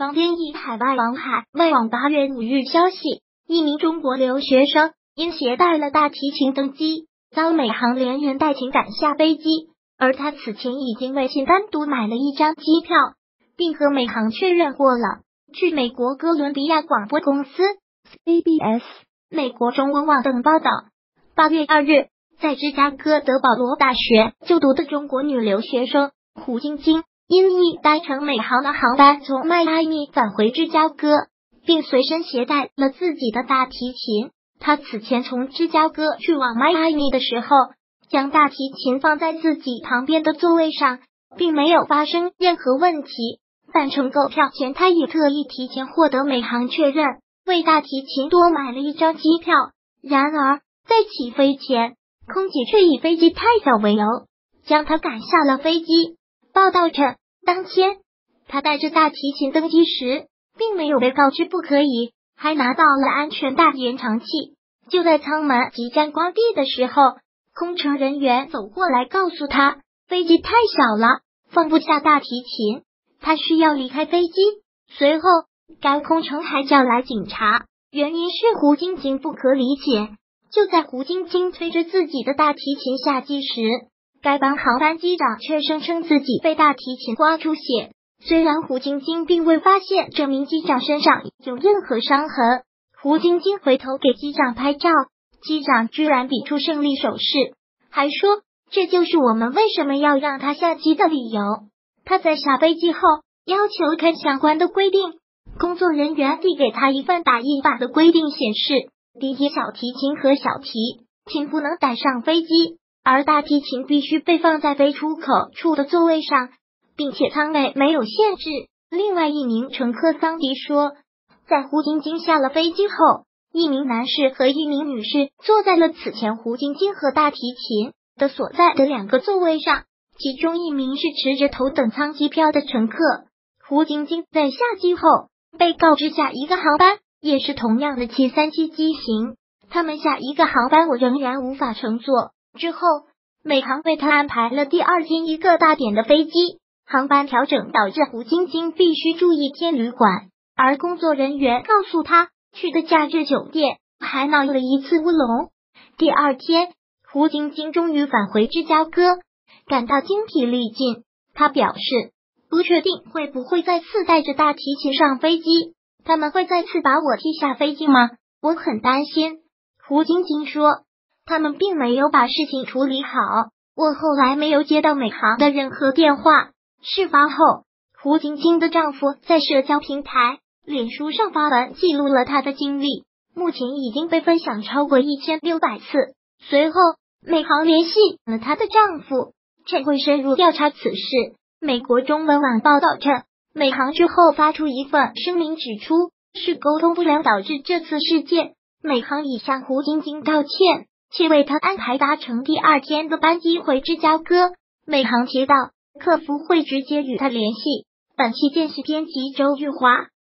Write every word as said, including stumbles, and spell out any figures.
方编译海外网海外网八月五日消息，一名中国留学生因携带了大提琴登机，遭美航连人带请赶下飞机，而他此前已经为其单独买了一张机票，并和美航确认过了。据美国哥伦比亚广播公司 C B S、美国中文网等报道，八月二日，在芝加哥德保罗大学就读的中国女留学生胡晶晶，因意搭乘美航的航班从迈阿密返回芝加哥，并随身携带了自己的大提琴。她此前从芝加哥去往迈阿密的时候，将大提琴放在自己旁边的座位上，并没有发生任何问题。返程购票前，她也特意提前获得美航确认，为大提琴多买了一张机票。然而，在起飞前，空姐却以飞机太小为由，将她赶下了飞机。报道称，当天她带着大提琴登机时，并没有被告知不可以，还拿到了安全带延长器。就在舱门即将关闭的时候，空乘人员走过来告诉她，飞机太小了，放不下大提琴，她需要离开飞机。随后，该空乘还叫来警察，原因是胡晶晶不可理解。就在胡晶晶推着自己的大提琴下机时，该班航班机长却声称自己被大提琴刮出血。虽然胡晶晶并未发现这名机长身上有任何伤痕，胡晶晶回头给机长拍照，机长居然比出胜利手势，还说这就是我们为什么要让他下机的理由。他在下飞机后要求看相关的规定，工作人员递给他一份打印版的规定，显示低阶小提琴和小提琴不能带上飞机，而大提琴必须被放在飞出口处的座位上，并且舱内没有限制。另外一名乘客桑迪说，在胡晶晶下了飞机后，一名男士和一名女士坐在了此前胡晶晶和大提琴的所在的两个座位上，其中一名是持着头等舱机票的乘客。胡晶晶在下机后被告知下一个航班，也是同样的七三七机型，他们下一个航班我仍然无法乘坐。之后，美航为他安排了第二天一个大点的飞机，航班调整导致胡晶晶必须住一天旅馆，而工作人员告诉他去的假日酒店还闹了一次乌龙。第二天，胡晶晶终于返回芝加哥，感到精疲力尽。他表示不确定会不会再次带着大提琴上飞机，他们会再次把我踢下飞机吗？我很担心。胡晶晶说，他们并没有把事情处理好，我后来没有接到美航的任何电话。事发后，胡晶晶的丈夫在社交平台脸书上发文记录了他的经历，目前已经被分享超过一千六百次。随后，美航联系了她的丈夫，称会深入调查此事。美国中文网报道称，美航之后发出一份声明，指出是沟通不良导致这次事件，美航已向胡晶晶道歉，且为她安排搭乘第二天的班机回芝加哥。美航提到，客服会直接与他联系。本期见习编辑周玉华。